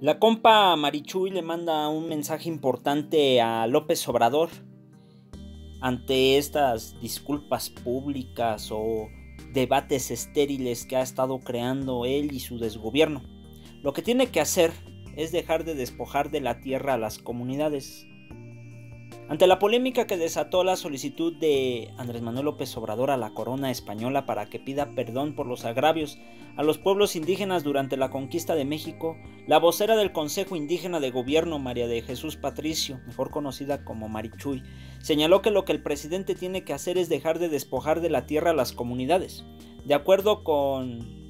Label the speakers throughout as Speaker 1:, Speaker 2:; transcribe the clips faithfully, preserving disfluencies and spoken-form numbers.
Speaker 1: La compa Marichuy le manda un mensaje importante a López Obrador ante estas disculpas públicas o debates estériles que ha estado creando él y su desgobierno. Lo que tiene que hacer es dejar de despojar de la tierra a las comunidades. Ante la polémica que desató la solicitud de Andrés Manuel López Obrador a la corona española para que pida perdón por los agravios a los pueblos indígenas durante la conquista de México, la vocera del Consejo Indígena de Gobierno, María de Jesús Patricio, mejor conocida como Marichuy, señaló que lo que el presidente tiene que hacer es dejar de despojar de la tierra a las comunidades. De acuerdo con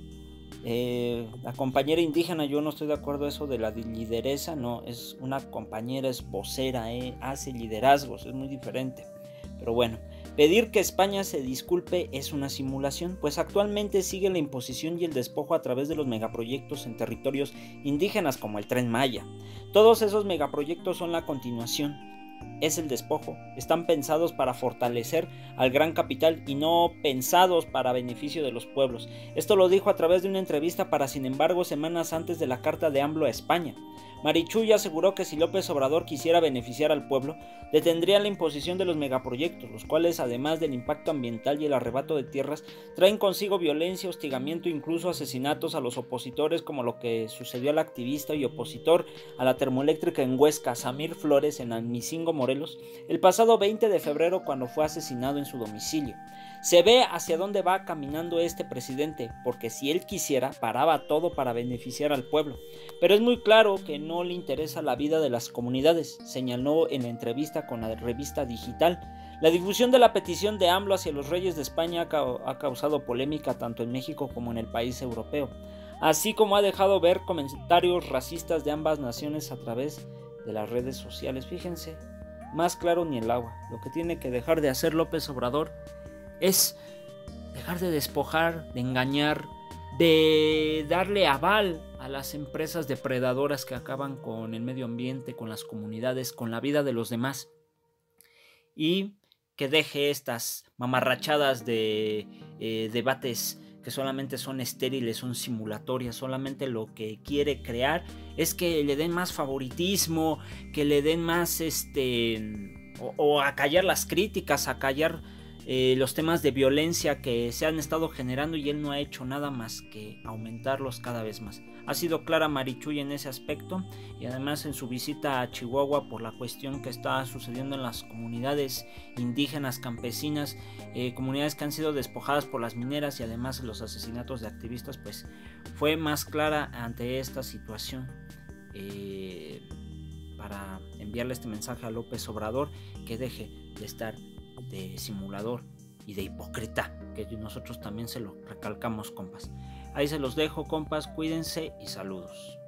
Speaker 1: Eh, la compañera indígena, yo no estoy de acuerdo a eso de la lideresa, no, es una compañera, es vocera, eh, hace liderazgos, es muy diferente. Pero bueno, pedir que España se disculpe es una simulación, pues actualmente sigue la imposición y el despojo a través de los megaproyectos en territorios indígenas como el Tren Maya. Todos esos megaproyectos son la continuación. Es el despojo, están pensados para fortalecer al gran capital y no pensados para beneficio de los pueblos. Esto lo dijo a través de una entrevista para Sin embargo semanas antes de la carta de AMLO a España. Marichuy aseguró que si López Obrador quisiera beneficiar al pueblo, detendría la imposición de los megaproyectos, los cuales además del impacto ambiental y el arrebato de tierras, traen consigo violencia, hostigamiento e incluso asesinatos a los opositores, como lo que sucedió al activista y opositor a la termoeléctrica en Huesca, Samir Flores, en Almicingo, Morelos, el pasado veinte de febrero, cuando fue asesinado en su domicilio. Se ve hacia dónde va caminando este presidente, porque si él quisiera, paraba todo para beneficiar al pueblo. Pero es muy claro que no le interesa la vida de las comunidades, señaló en la entrevista con la revista Digital. La difusión de la petición de AMLO hacia los reyes de España ha, ca ha causado polémica tanto en México como en el país europeo, así como ha dejado ver comentarios racistas de ambas naciones a través de las redes sociales. Fíjense, más claro ni el agua. Lo que tiene que dejar de hacer López Obrador es dejar de despojar, de engañar, de darle aval a las empresas depredadoras que acaban con el medio ambiente, con las comunidades, con la vida de los demás, y que deje estas mamarrachadas de eh, debates que solamente son estériles, son simulatorias. Solamente lo que quiere crear es que le den más favoritismo, que le den más este o, o acallar las críticas, acallar Eh, los temas de violencia que se han estado generando, y él no ha hecho nada más que aumentarlos cada vez más. Ha sido clara Marichuy en ese aspecto, y además en su visita a Chihuahua por la cuestión que está sucediendo en las comunidades indígenas, campesinas, eh, comunidades que han sido despojadas por las mineras, y además los asesinatos de activistas, pues fue más clara ante esta situación, eh, para enviarle este mensaje a López Obrador, que deje de estar de simulador y de hipócrita, que nosotros también se lo recalcamos, compas. Ahí se los dejo, compas, cuídense y saludos.